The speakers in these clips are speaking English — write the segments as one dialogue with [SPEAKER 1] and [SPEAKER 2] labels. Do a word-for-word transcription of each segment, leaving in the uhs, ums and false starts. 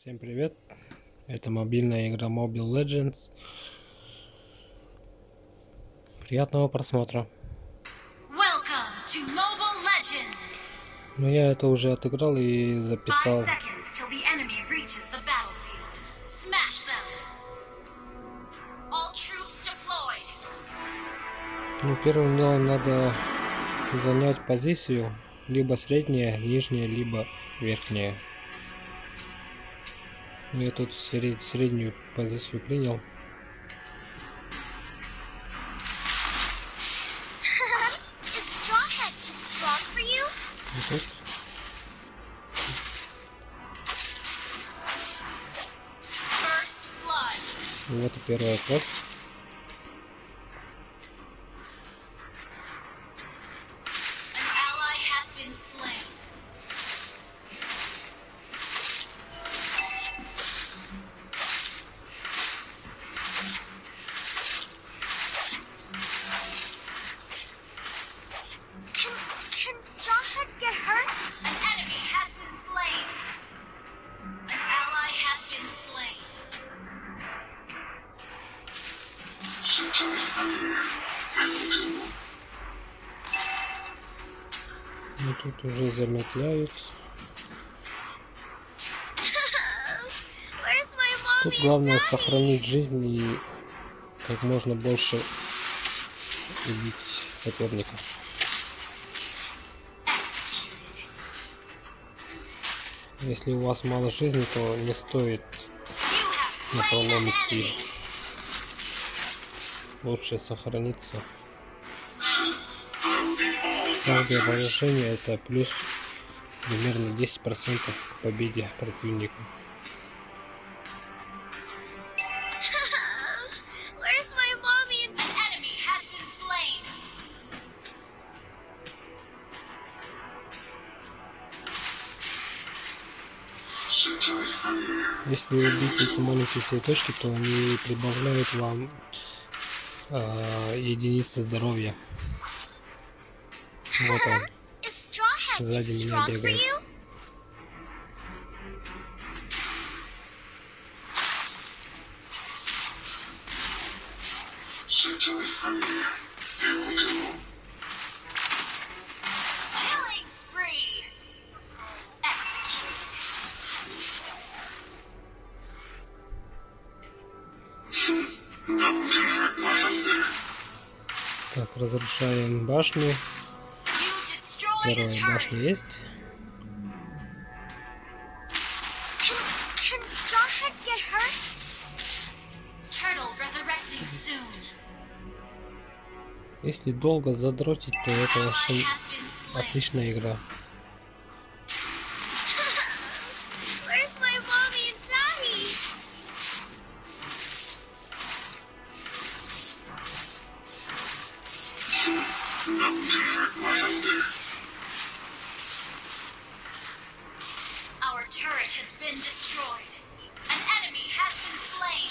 [SPEAKER 1] Всем привет! Это мобильная игра Mobile Legends. Приятного просмотра.
[SPEAKER 2] Welcome to Mobile Legends.
[SPEAKER 1] Но я это уже отыграл и
[SPEAKER 2] Five
[SPEAKER 1] записал.
[SPEAKER 2] seconds till the enemy reaches the battlefield. Smash them. All troops deployed.
[SPEAKER 1] Ну, первым делом надо занять позицию, либо средняя, нижняя, либо верхняя. Я тут сред... среднюю позицию принял.
[SPEAKER 2] Is Jawhead too strong for you?
[SPEAKER 1] И тут
[SPEAKER 2] First blood.
[SPEAKER 1] вот и первая кровь.
[SPEAKER 2] An ally has been slain. Can can Jawhead get hurt? An enemy has been slain. An ally has been slain.
[SPEAKER 1] Ну, тут уже замедляют.
[SPEAKER 2] Where's my mommy
[SPEAKER 1] Тут
[SPEAKER 2] and
[SPEAKER 1] главное
[SPEAKER 2] daddy?
[SPEAKER 1] сохранить жизнь и как можно больше убить соперника.
[SPEAKER 2] Executed.
[SPEAKER 1] Если у вас мало жизни, то не стоит
[SPEAKER 2] You have
[SPEAKER 1] на
[SPEAKER 2] slain
[SPEAKER 1] пролом
[SPEAKER 2] an
[SPEAKER 1] идти.
[SPEAKER 2] enemy.
[SPEAKER 1] Лучше сохраниться. Каждое поражение это плюс примерно десять процентов к победе противника.
[SPEAKER 2] Where's my mommy and an enemy has been slain.
[SPEAKER 1] Если убить эти маленькие цветочки, то они прибавляют вам э, единицы здоровья. Вот он.
[SPEAKER 2] Is Jawhead too
[SPEAKER 1] Сзади меня
[SPEAKER 2] strong for
[SPEAKER 1] бегает.
[SPEAKER 2] you? Killing spree. Executed.
[SPEAKER 1] Так, разрушаем башни.
[SPEAKER 2] You destroyed a
[SPEAKER 1] Первая башня
[SPEAKER 2] turret.
[SPEAKER 1] есть.
[SPEAKER 2] Can can Jawhead get hurt? Turtle resurrecting soon.
[SPEAKER 1] Если долго задротить, то это
[SPEAKER 2] Ally
[SPEAKER 1] вообще
[SPEAKER 2] has been slain.
[SPEAKER 1] отличная игра.
[SPEAKER 2] Where's my mommy and daddy? Our turret has been destroyed. An enemy has been slain.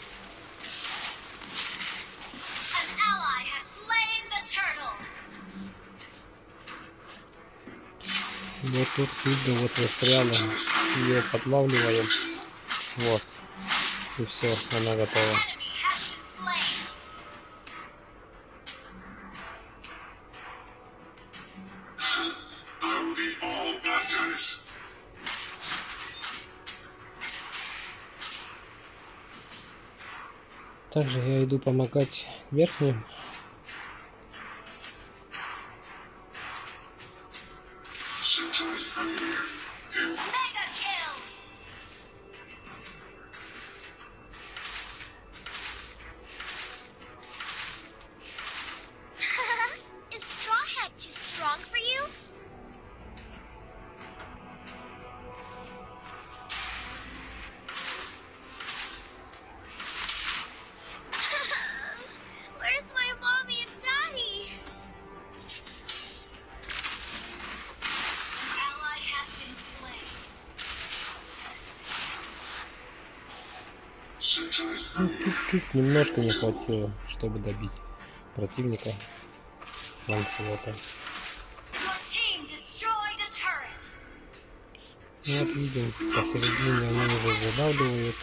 [SPEAKER 2] An ally has slain the turtle.
[SPEAKER 1] Вот тут видно, вот застряла. Ее подлавливаем. Вот. И все, она готова.
[SPEAKER 2] Enemy has been slain.
[SPEAKER 1] Также я иду помогать верхним.
[SPEAKER 2] Mega kill. Is Jawhead too strong for you? Where's my mommy and daddy? An ally has been slain.
[SPEAKER 1] Ну, чуть-чуть, немножко не хватило, чтобы добить противника Ланселота.
[SPEAKER 2] Your team destroyed a turret.
[SPEAKER 1] Ну вот видим, посередине они уже задавливают.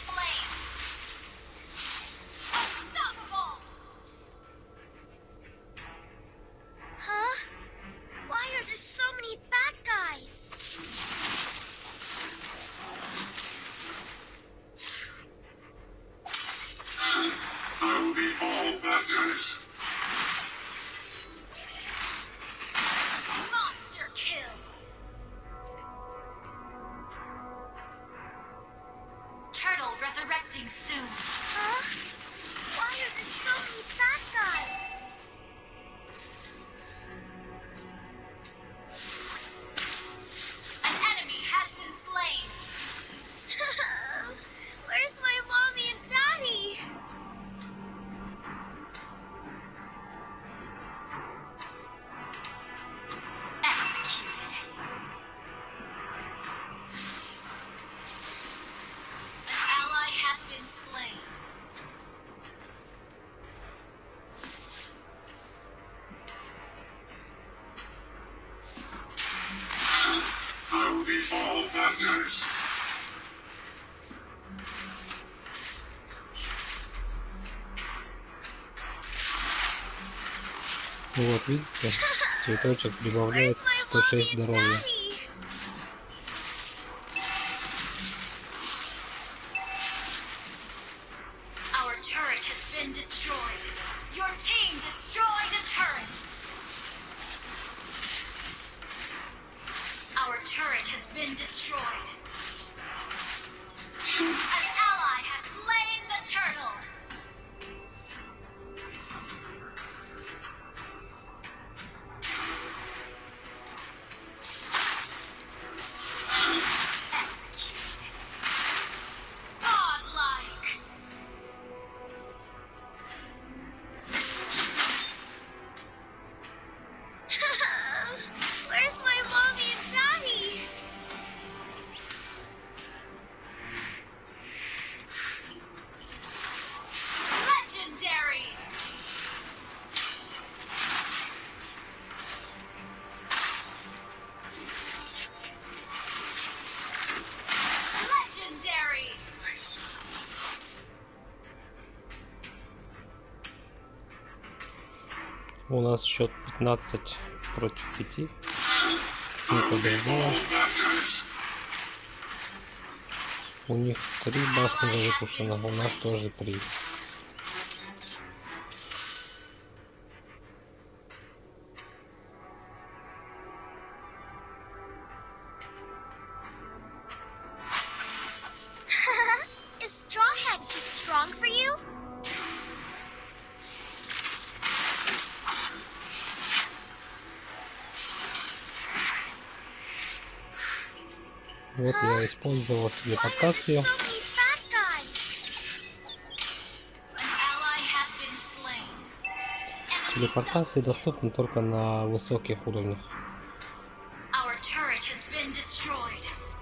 [SPEAKER 2] Huh? Why are there so many bad guys?
[SPEAKER 3] I will be all bad guys.
[SPEAKER 2] Monster kill. Turtle resurrecting soon. Huh? Why are there so many bad guys? An enemy has been slain. Where's my mommy and daddy? Executed. An ally has been slain.
[SPEAKER 3] I will be all bad guys.
[SPEAKER 1] Ну вот видите, цветочек прибавляет
[SPEAKER 2] Where's my
[SPEAKER 1] сто
[SPEAKER 2] mommy
[SPEAKER 1] шесть
[SPEAKER 2] and
[SPEAKER 1] здоровья.
[SPEAKER 2] daddy? Our turret has been destroyed. Your team destroyed a turret. Our turret has been destroyed. An ally has slain the turtle. Executed. Godlike. Where's my mommy and daddy? Legendary. Legendary.
[SPEAKER 1] У нас счет пятнадцать против пяти. Мы побеждаем.
[SPEAKER 3] Bad guys.
[SPEAKER 1] У них три башни разрушено, у нас тоже три.
[SPEAKER 2] Is Straw Hat too strong for you?
[SPEAKER 1] Вот я использовал
[SPEAKER 2] Why are there
[SPEAKER 1] телепортацию.
[SPEAKER 2] so many bad guys? An ally has been slain.
[SPEAKER 1] Телепортация доступна только на высоких уровнях.
[SPEAKER 2] Our turret has been destroyed.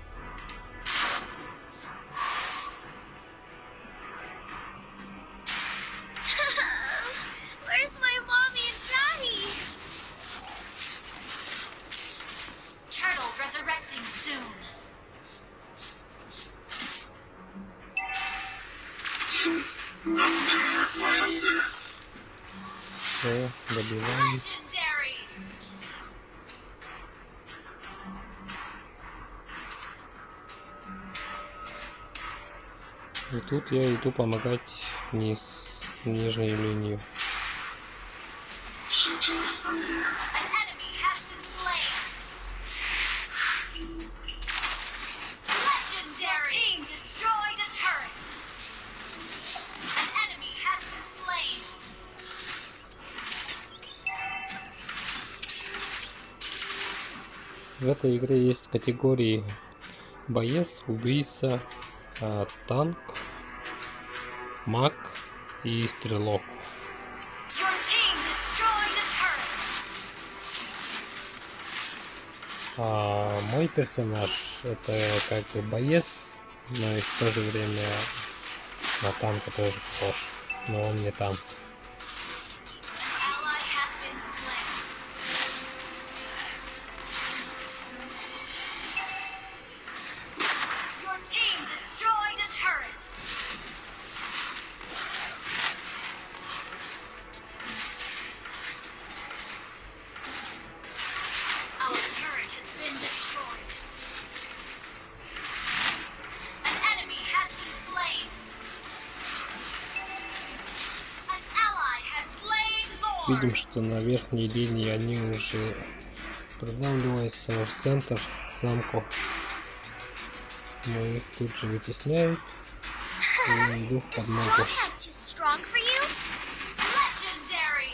[SPEAKER 2] Where's my mommy and daddy? Turtle resurrecting soon.
[SPEAKER 3] Nothing can hurt my hunger.
[SPEAKER 1] Все, добиваем.
[SPEAKER 2] Legendary.
[SPEAKER 1] И тут я иду помогать вниз, в нижнюю линию.
[SPEAKER 3] Since I'm here.
[SPEAKER 2] An enemy has been slain. Legendary. Team destroyed a turret. An enemy has been slain.
[SPEAKER 1] В этой игре есть категории боец, убийца, а, танк, маг и стрелок.
[SPEAKER 2] Your team destroyed a turret.
[SPEAKER 1] А мой персонаж это как бы боец, но и в то же время на танка тоже похож, но он не танк.
[SPEAKER 2] An ally has been slain.
[SPEAKER 1] Видим, что на верхней линии они уже продавливаются в центр, к замку. Но их тут же вытесняют. И я иду в
[SPEAKER 2] Is
[SPEAKER 1] подмогу.
[SPEAKER 2] Jawhead too strong for you? Legendary!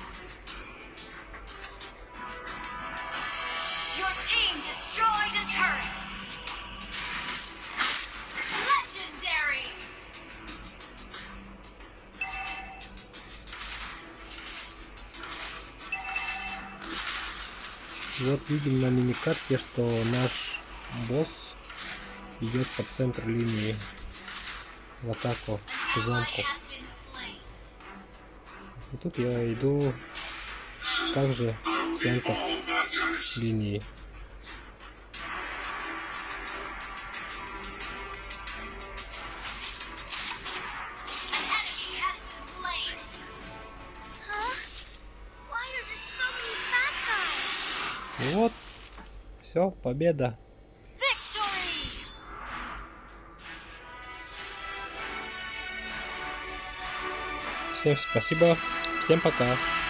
[SPEAKER 2] Your team destroyed a turret. Legendary!
[SPEAKER 1] Вот видим на миникарте, что наш босс идет по центру линии в атаку к
[SPEAKER 2] Ally
[SPEAKER 1] замку.
[SPEAKER 2] has been slain.
[SPEAKER 1] И тут я иду также в центр
[SPEAKER 3] All that is.
[SPEAKER 1] линии.
[SPEAKER 2] An enemy has been slain. Huh? Why are there so many bad guys?
[SPEAKER 1] И вот, все, победа.
[SPEAKER 2] Victory!
[SPEAKER 1] Всем спасибо, всем пока.